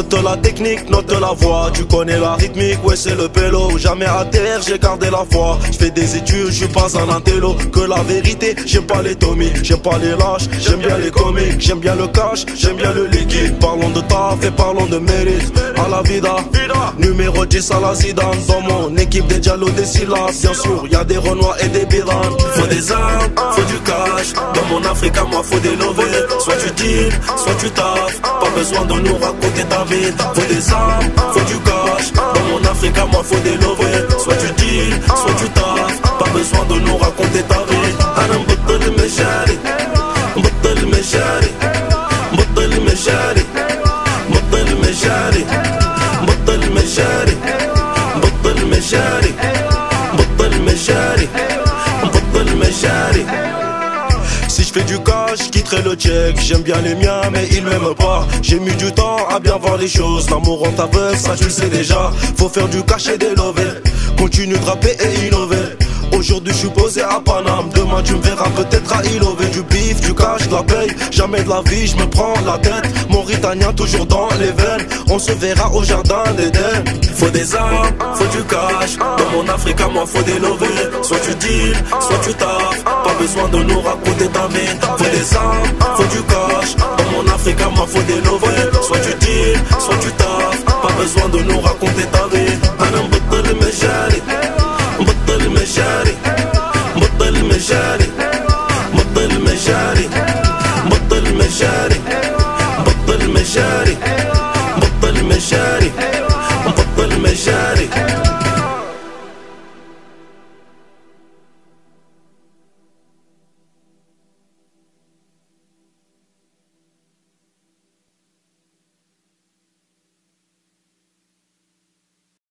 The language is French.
Note la technique, note la voix. Tu connais la rythmique, ouais c'est le pélo. Jamais à terre, j'ai gardé la foi. J'fais des études, j'suis pas un intello. Que la vérité, j'aime pas les Tommy, j'aime pas les lâches, j'aime bien les comiques, j'aime bien le cash, j'aime bien le liquide. Parlons de taf et parlons de mérite. À la vida, numéro 10 à la Zidane. Dans mon équipe des Diallo, des Silas. Bien sûr, y'a des Renois et des Biran. Faut des armes, faut du cash. Dans mon Afrique, à moi faut des lovés. Soit tu deal, soit tu taffes. Pas besoin de nous raconter ta vie. Faut des armes, faut du cash. Dans mon Afrique, à moi faut des lovés. Soit tu deal, soit tu taffes. Pas besoin de nous raconter ta vie. Anam buttel mejari, buttel mejari, buttel mejari, buttel mejari, buttel mejari, buttel mejari, buttel mejari, buttel mejari. Si je fais du cash, je quitterai le check. J'aime bien les miens, mais ils m'aiment pas. J'ai mis du temps à bien voir les choses. L'amour rend aveugle, ça tu le sais déjà. Faut faire du cash et des lovés. Continue de rapper et innover. Aujourd'hui je suis posé à Paname. Demain tu me verras peut-être à Ilové. Du bif, du cash, de la paye. Jamais de la vie, je me prends la tête. Mauritanien toujours dans les veines. On se verra au jardin d'Éden. Faut des armes, faut du cash. Dans mon Afrique à moi faut des lovés. Soit tu deal, soit tu taffes. Pas besoin de nous raconter ta vie. Faut des armes, faut du cash. Dans mon Afrique à moi faut des lovés. Soit tu deal, soit tu taffes. Pas besoin de nous raconter ta vie. Anam buttel mejari,